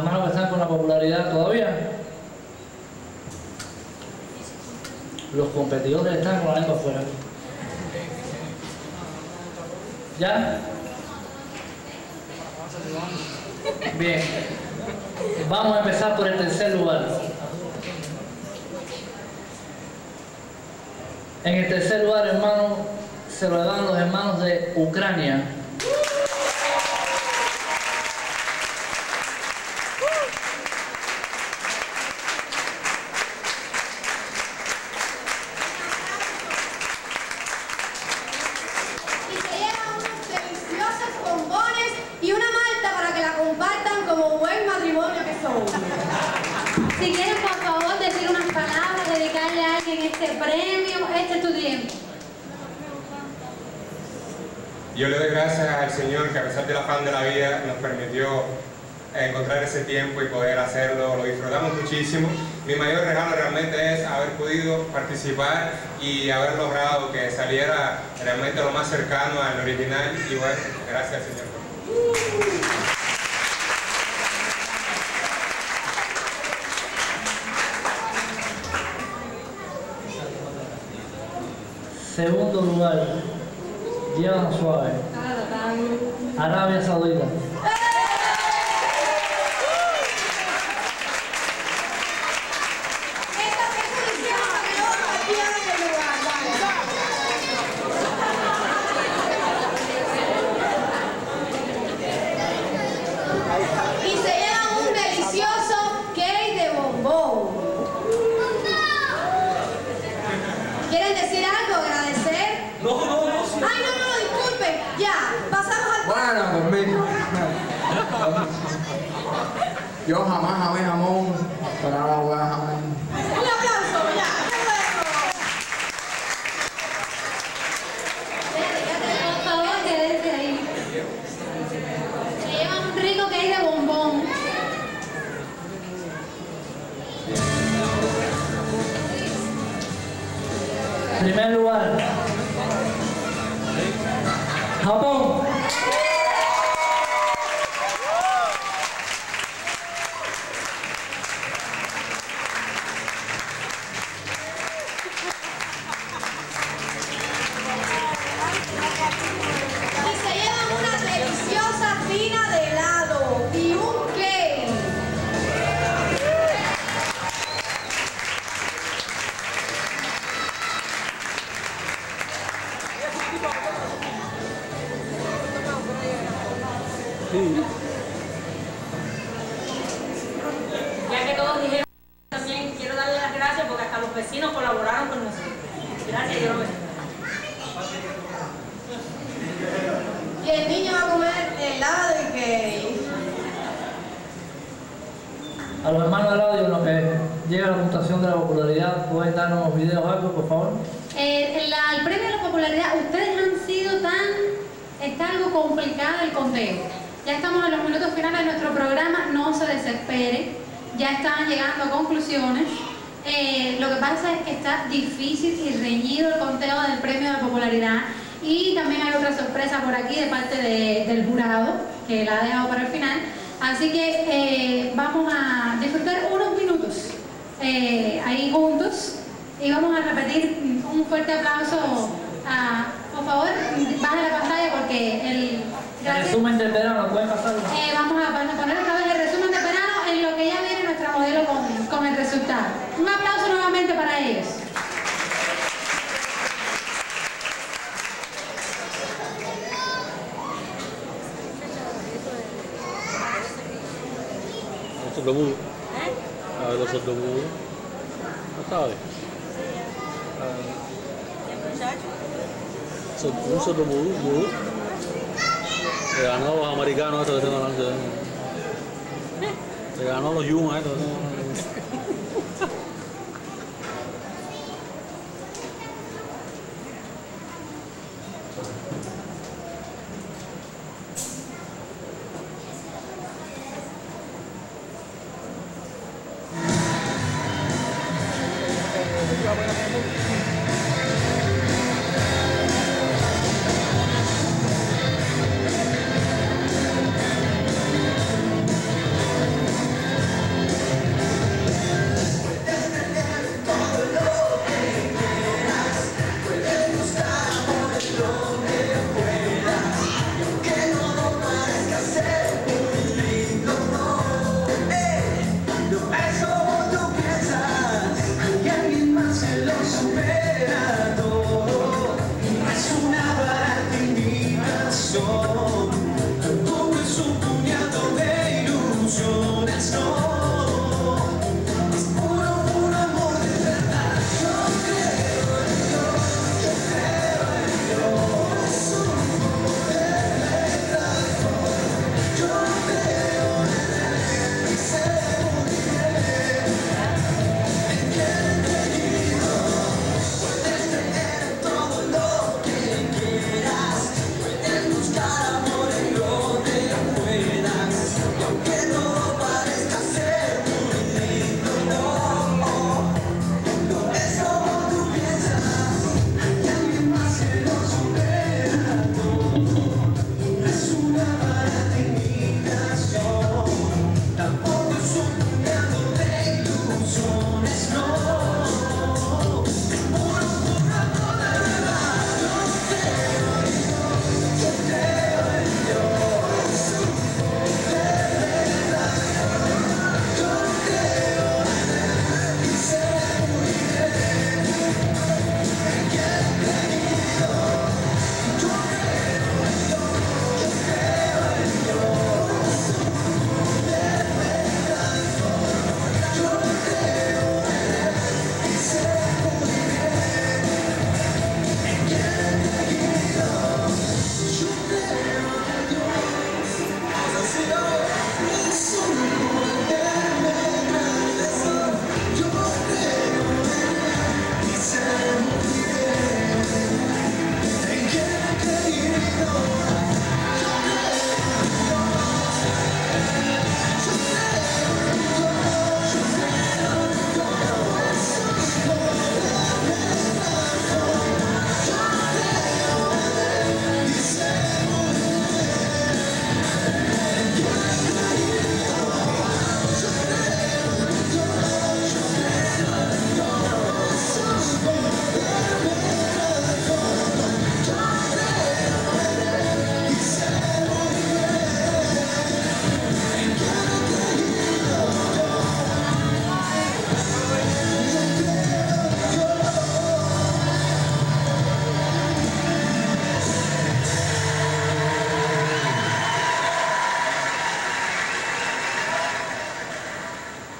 hermanos que están con la popularidad todavía. Los competidores están con la lengua afuera. ¿Ya? Bien. Vamos a empezar por el tercer lugar. En el tercer lugar, hermano, se lo dan los hermanos de Ucrania. Si quieren, por favor, decir unas palabras, dedicarle a alguien este premio, este es tu tiempo. Yo le doy gracias al Señor que a pesar del afán de la vida nos permitió encontrar ese tiempo y poder hacerlo. Lo disfrutamos muchísimo. Mi mayor regalo realmente es haber podido participar y haber logrado que saliera realmente lo más cercano al original. Y bueno, gracias al Señor. Segundo lugar, llevan suave. Arabia Saudita. Y se lleva un delicioso cake de bombón. ¿Quieren decir algo? ¿Agradecer? No. Ay, no, disculpen. Ya, pasamos al... Bueno, conmigo. Yo jamás amé jamón, pero ahora voy a jamar. Un aplauso, ya. Por favor, quédense ahí. Se llevan un rico cake de bombón. Primer lugar, Japón. Y se llevan una deliciosa tina de helado y un cake. Ya que todos dijeron, también quiero darle las gracias porque hasta los vecinos colaboraron con nosotros. Gracias, yo lo bendiga. Y el niño va a comer helado y cake. A los hermanos de radio, en lo que llega la puntuación de la popularidad, ¿pueden darnos unos videos algo, por favor? El premio de la popularidad, ustedes han sido está algo complicado el conteo. Ya estamos en los minutos finales de nuestro programa, no se desespere, ya están llegando a conclusiones. Lo que pasa es que está difícil y reñido el conteo del premio de popularidad y también hay otra sorpresa por aquí de parte del jurado que la ha dejado para el final. Así que vamos a disfrutar unos minutos ahí juntos y vamos a repetir un fuerte aplauso. Por favor, baje la pantalla porque el Resumen del verano, ¿pueden pasarlo? vamos a poner otra vez el resumen de verano en lo que ya viene nuestra modelo con el resultado. Un aplauso nuevamente para ellos. Sordomudo. A ver, los sordomudos. ¿No sabes? Un sordomudo. Le ganó a los americanos estos que están hablando. Le ganó a los Yuma estos.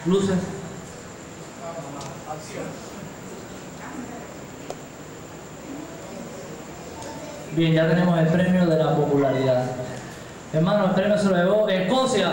Luces. Bien, ya tenemos el premio de la popularidad. Hermano, el premio se lo llevó Escocia.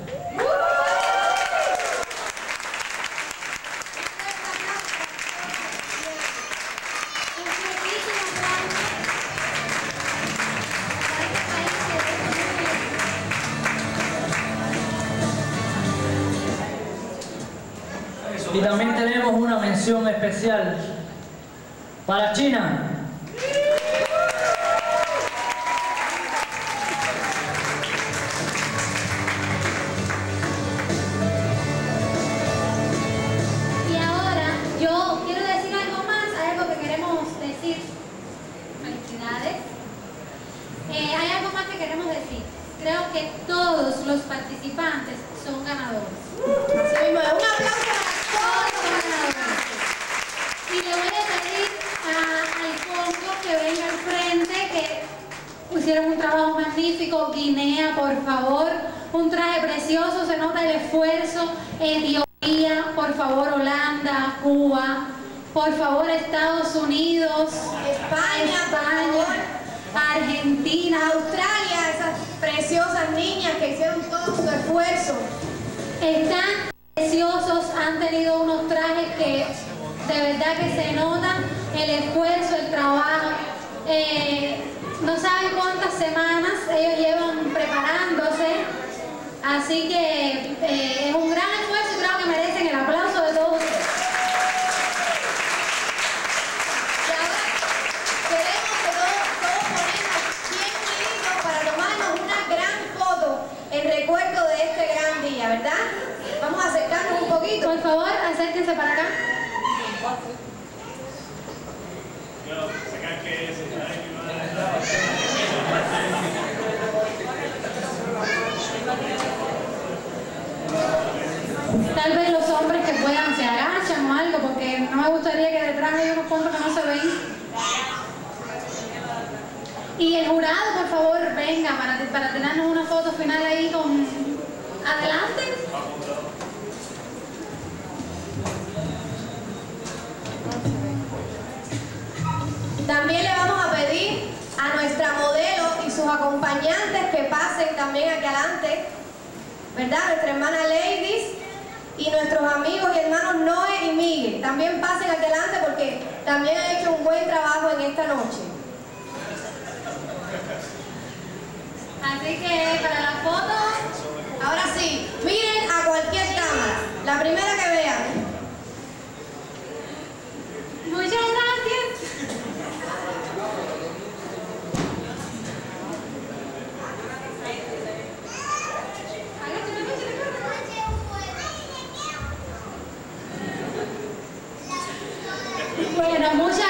Y también tenemos una mención especial para China. Y ahora yo quiero decir algo más, hay algo que queremos decir. Felicidades. Hay algo más que queremos decir. Creo que todos los participantes son ganadores. Así mismo, un aplauso Todos son ganadores. Y le voy a pedir al Congo que venga al frente, que hicieron un trabajo magnífico. Guinea, por favor, un traje precioso, se nota el esfuerzo. Etiopía, por favor, Holanda, Cuba, por favor, Estados Unidos, España, por favor. Argentina, Australia, esas preciosas niñas que hicieron todo su esfuerzo. están preciosos, han tenido unos trajes que de verdad que se notan el esfuerzo, el trabajo. No saben cuántas semanas ellos llevan preparándose, así que es un gran esfuerzo y creo que merecen el aplauso de todos ustedes. Y ahora queremos que todos ponemos bien unidos para tomarnos una gran foto en recuerdo de este gran día, ¿verdad? Vamos a acercarnos un poquito. Por favor, acérquense para acá. Tal vez los hombres que puedan se agachan o algo, porque no me gustaría que detrás hay unos puntos que no se ven. Y el jurado, por favor, venga para tenernos una foto final ahí con... Adelante. También le vamos a pedir a nuestra modelo y sus acompañantes que pasen también aquí adelante, ¿verdad? Nuestra hermana Ladies y nuestros amigos y hermanos Noé y Miguel. También pasen aquí adelante porque también han hecho un buen trabajo en esta noche. Así que para la foto... Ahora sí, miren a cualquier cámara, la primera que vean. Muchas gracias. Bueno, muchas